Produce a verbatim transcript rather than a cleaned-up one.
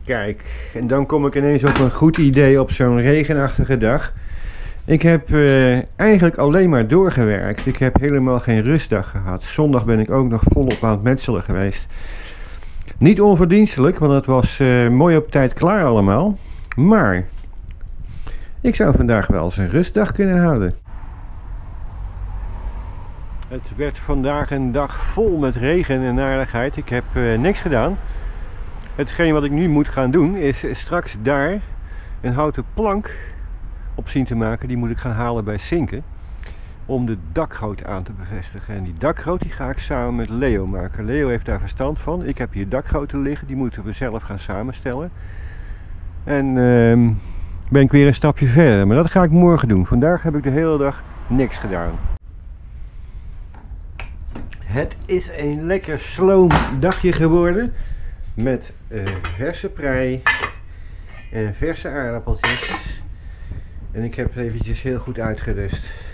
Kijk, en dan kom ik ineens op een goed idee op zo'n regenachtige dag. Ik heb uh, eigenlijk alleen maar doorgewerkt. Ik heb helemaal geen rustdag gehad. Zondag ben ik ook nog volop aan het metselen geweest. Niet onverdienstelijk, want het was uh, mooi op tijd klaar allemaal. Maar ik zou vandaag wel eens een rustdag kunnen houden. Het werd vandaag een dag vol met regen en aardigheid. Ik heb uh, niks gedaan. Hetgeen wat ik nu moet gaan doen is straks daar een houten plank op zien te maken. Die moet ik gaan halen bij Sinken. Om de dakgoot aan te bevestigen. En die dakgoot die ga ik samen met Leo maken. Leo heeft daar verstand van. Ik heb hier dakgoten liggen. Die moeten we zelf gaan samenstellen. En uh, ben ik weer een stapje verder. Maar dat ga ik morgen doen. Vandaag heb ik de hele dag niks gedaan. Het is een lekker sloom dagje geworden. Met uh, verse prei en verse aardappeltjes. En ik heb het eventjes heel goed uitgerust.